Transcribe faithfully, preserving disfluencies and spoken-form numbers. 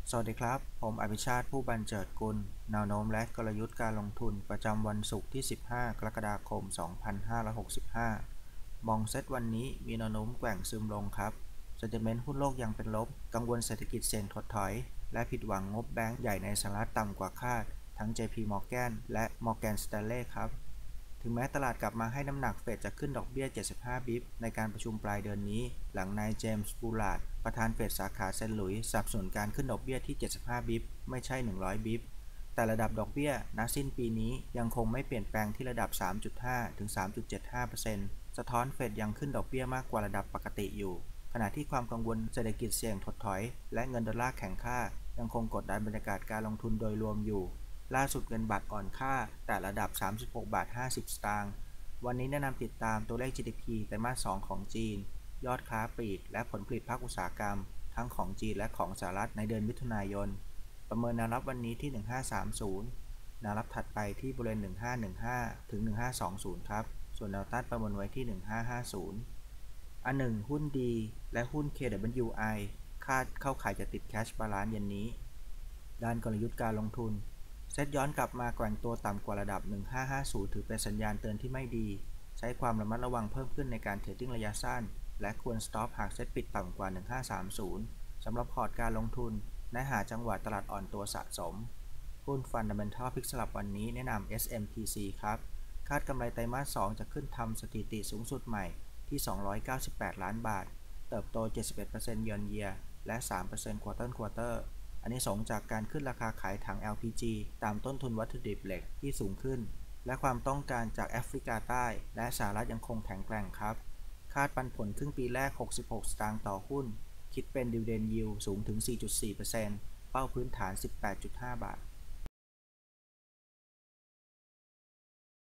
สวัสดีครับผมอภิชาติผู้บรรเจิดกุลแนวโน้มและกลยุทธ์การลงทุนประจำวันศุกร์ที่สิบห้ากรกฎาคมสองพันห้าร้อยหกสิบห้ามองเซตวันนี้มีแนวโน้มแกว่งซึมลงครับเซนติเมนต์หุ้นโลกยังเป็นลบกังวลเศรษฐกิจเสี่ยงถดถอยและผิดหวังงบแบงก์ใหญ่ในสหรัฐต่ำกว่าคาดทั้ง เจ พี Morgan และ Morgan Stanley ครับถึงแม้ตลาดกลับมาให้น้ำหนักเฟดจะขึ้นดอกเบี้ยเจ็ดสิบห้าบิปในการประชุมปลายเดือนนี้หลังนายเจมส์บูลาร์ดประธานเฟดสาขาเซนต์หลุยส์สนับสนุนการขึ้นดอกเบี้ยที่เจ็ดสิบห้าบิปไม่ใช่หนึ่งร้อยบิปแต่ระดับดอกเบี้ยณสิ้นปีนี้ยังคงไม่เปลี่ยนแปลงที่ระดับ สามจุดห้า ถึง สามจุดเจ็ดห้าเปอร์เซ็นต์ สะท้อนเฟดยังขึ้นดอกเบี้ยมากกว่าระดับปกติอยู่ขณะที่ความกังวลเศรษฐกิจเสี่ยงถดถอยและเงินดอลลาร์แข็งค่ายังคงกดดันบรรยากาศการลงทุนโดยรวมอยู่ล่าสุดเงินบาทอ่อนค่าแต่ระดับสามสิบหกบาทห้าสิบสตางค์วันนี้แนะนำติดตามตัวเลข จี ดี พี ไตรมาสสองของจีนยอดค้าปลีกและผลผลิตภาคอุตสาหกรรมทั้งของจีนและของสหรัฐในเดือนมิถุนายนประเมินแนวรับวันนี้ที่หนึ่งพันห้าร้อยสามสิบแนวรับถัดไปที่บริเวณหนึ่งพันห้าร้อยสิบห้าถึงหนึ่งพันห้าร้อยยี่สิบครับส่วนแนวต้านประเมินไว้ที่หนึ่งพันห้าร้อยห้าสิบอันหนึ่งหุ้นดีและหุ้น เค ดับเบิลยู ไอ คาดเข้าขายจะติดแคชบาลานซ์เย็นนี้ด้านกลยุทธ์การลงทุนเซ็ตย้อนกลับมาแกว่งตัวต่ำกว่าระดับหนึ่งพันห้าร้อยห้าสิบถือเป็นสัญญาณเตือนที่ไม่ดีใช้ความระมัดระวังเพิ่มขึ้นในการเทรดดิ้งระยะสั้นและควรสต็อปหากเซ็ตปิดต่ำกว่าหนึ่งพันห้าร้อยสามสิบสำหรับพอร์ตการลงทุนและหาจังหวะตลาดอ่อนตัวสะสมหุ้น Fundamental พลิกสลับวันนี้แนะนำ เอส เอ็ม ที ซี ครับคาดกำไรไตรมาสสองจะขึ้นทำสถิติสูงสุดใหม่ที่สองร้อยเก้าสิบแปดล้านบาทเติบโต เจ็ดสิบเอ็ดเปอร์เซ็นต์ year on year และ สามเปอร์เซ็นต์ quarter on quarter อันนี้ส่งจากการขึ้นราคาขายถัง แอล พี จี ตามต้นทุนวัตถุดิบเหล็กที่สูงขึ้นและความต้องการจากแอฟริกาใต้และสหรัฐยังคงแข็งแกร่งครับคาดปันผลครึ่งปีแรกหกสิบหกสตางค์ต่อหุ้นคิดเป็น Dividend Yield สูงถึง สี่จุดสี่เปอร์เซ็นต์ เป้าพื้นฐาน สิบแปดจุดห้า บาท